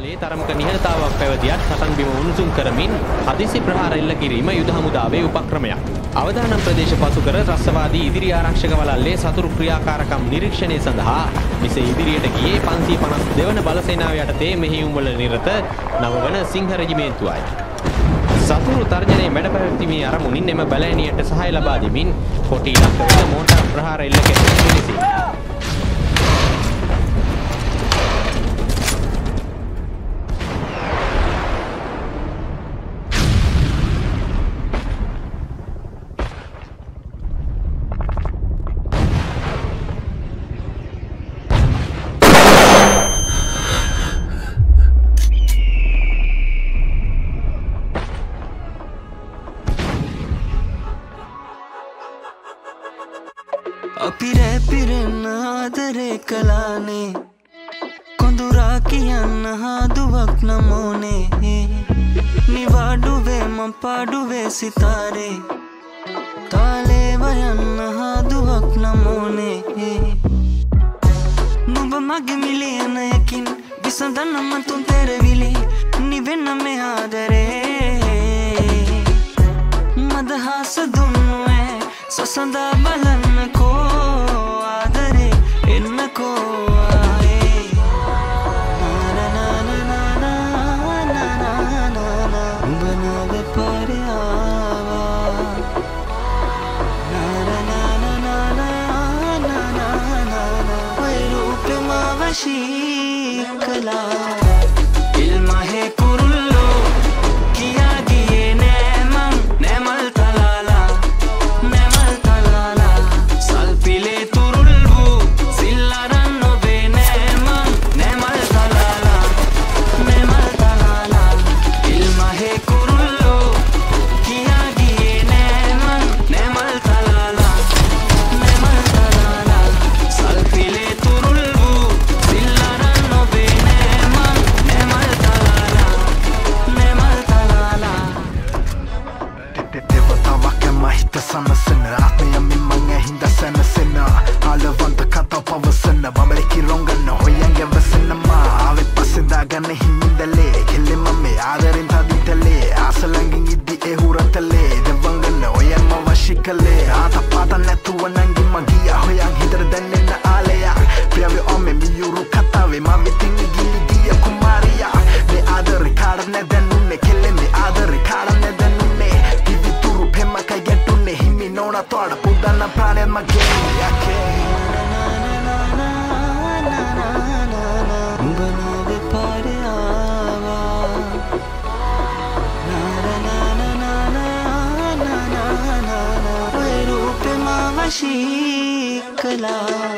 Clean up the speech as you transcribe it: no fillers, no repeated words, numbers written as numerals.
කාලයේ තරමක නිහඬතාවක් පැවතියත් සටන් බිම උණුසුම් කරමින් හදිසි ප්‍රහාර එල්ල කිරීම යුද හමුදාවේ උපක්‍රමයක්. අවදානම් ප්‍රදේශ පසු කර ත්‍රස්තවාදී ඉදිරි ආරක්ෂක වළල්ලේ සතුරු ක්‍රියාකාරකම් නිරීක්ෂණය සඳහා මිස ඉදිරියට ගියේ 552 වන බලසේනාව යටතේ මෙහෙයුම් වල නිරත 9 වන සිංහ රෙජිමේන්තුවයි. සතුරු තර්ජනයේ මැඩ පැවැත්ීමේ අරමුණින් එම බැලෑනියට සහාය ලබා දෙමින් කොටි ඉලක්ක වෙත මෝටාර් ප්‍රහාර එල්ල කෙරෙන පිණිසයි. අපිරේ පිරෙන්න ආදරේ කලානේ කොඳුරා කියන්න හාදුවක් නමෝනේ නිවාඩුවේ මං පාඩුවේ සිතාරේ තාලේ වයන්න හාදුවක් නමෝනේ නුඹ මගේ මිලියනයකින් විසඳන්න මං තුන් තෙරවිලි නිවෙන්න මේ ආදරේ මදහස දුන්නුවේ සසඳා බලන්නකෝ ආදරේ එන්නකෝ ආයේ උඹ නාවේ පාරේ ආවා ඔය රූපේ මාව වශී කළා ඉල්මහේ කුරුල්ලෝ කියා ගියේ නෑ මං නැමල් තලාලා she could love.